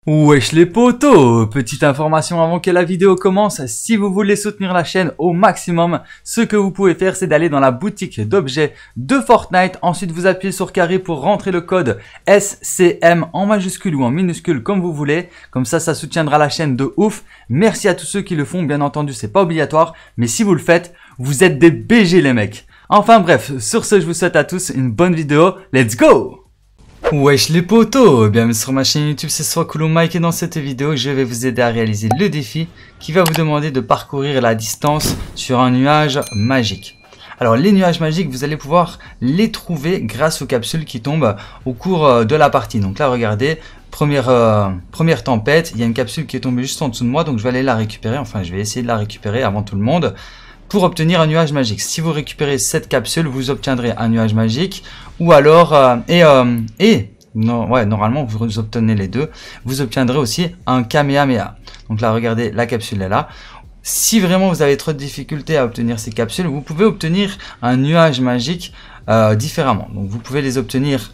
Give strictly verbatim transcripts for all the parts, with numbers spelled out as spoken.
Wesh les potos, petite information avant que la vidéo commence, si vous voulez soutenir la chaîne au maximum, ce que vous pouvez faire c'est d'aller dans la boutique d'objets de Fortnite, ensuite vous appuyez sur carré pour rentrer le code S C M en majuscule ou en minuscule comme vous voulez, comme ça ça soutiendra la chaîne de ouf. Merci à tous ceux qui le font, bien entendu c'est pas obligatoire, mais si vous le faites, vous êtes des B G les mecs. Enfin bref, sur ce je vous souhaite à tous une bonne vidéo, let's go! Wesh les potos, bienvenue sur ma chaîne YouTube, c'est Swakulu Mike et dans cette vidéo je vais vous aider à réaliser le défi qui va vous demander de parcourir la distance sur un nuage magique. Alors les nuages magiques vous allez pouvoir les trouver grâce aux capsules qui tombent au cours de la partie. Donc là regardez, première, euh, première tempête, il y a une capsule qui est tombée juste en dessous de moi donc je vais aller la récupérer, enfin je vais essayer de la récupérer avant tout le monde. Pour obtenir un nuage magique, si vous récupérez cette capsule, vous obtiendrez un nuage magique ou alors euh, et euh, et non ouais normalement vous obtenez les deux, vous obtiendrez aussi un Kamehameha. Donc là regardez, la capsule est là. Si vraiment vous avez trop de difficultés à obtenir ces capsules, vous pouvez obtenir un nuage magique euh, différemment. Donc vous pouvez les obtenir.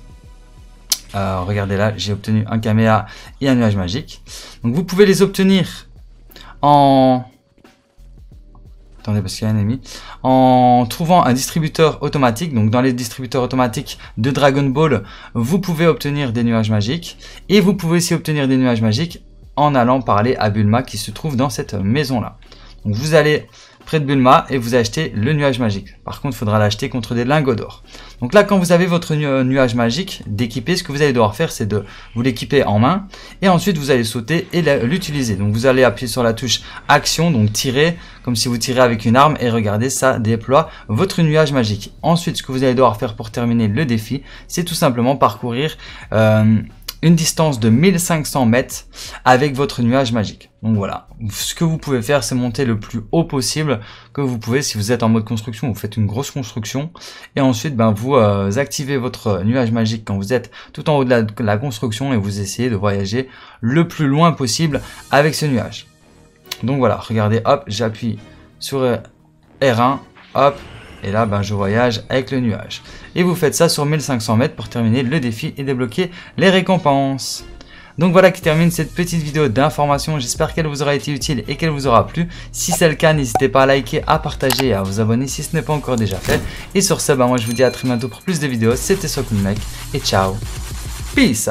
Euh, regardez là, j'ai obtenu un Kamehameha et un nuage magique. Donc vous pouvez les obtenir en Attendez parce qu'il y a un ennemi. En trouvant un distributeur automatique, donc dans les distributeurs automatiques de Dragon Ball, vous pouvez obtenir des nuages magiques. Et vous pouvez aussi obtenir des nuages magiques en allant parler à Bulma qui se trouve dans cette maison-là. Donc vous allez près de Bulma et vous achetez le nuage magique. Par contre, il faudra l'acheter contre des lingots d'or. Donc là, quand vous avez votre nu nuage magique d'équiper, ce que vous allez devoir faire, c'est de vous l'équiper en main. Et ensuite, vous allez sauter et l'utiliser. Donc vous allez appuyer sur la touche action, donc tirer, comme si vous tirez avec une arme. Et regardez, ça déploie votre nuage magique. Ensuite, ce que vous allez devoir faire pour terminer le défi, c'est tout simplement parcourir euh, une distance de mille cinq cents mètres avec votre nuage magique. Donc voilà, ce que vous pouvez faire, c'est monter le plus haut possible que vous pouvez. Si vous êtes en mode construction, vous faites une grosse construction. Et ensuite, ben, vous euh, activez votre nuage magique quand vous êtes tout en haut de la, de la construction et vous essayez de voyager le plus loin possible avec ce nuage. Donc voilà, regardez, hop, j'appuie sur R un, hop. Et là, ben, je voyage avec le nuage. Et vous faites ça sur mille cinq cents mètres pour terminer le défi et débloquer les récompenses. Donc voilà qui termine cette petite vidéo d'information. J'espère qu'elle vous aura été utile et qu'elle vous aura plu. Si c'est le cas, n'hésitez pas à liker, à partager et à vous abonner si ce n'est pas encore déjà fait. Et sur ce, ben, moi je vous dis à très bientôt pour plus de vidéos. C'était Swakulu Mike et ciao. Peace.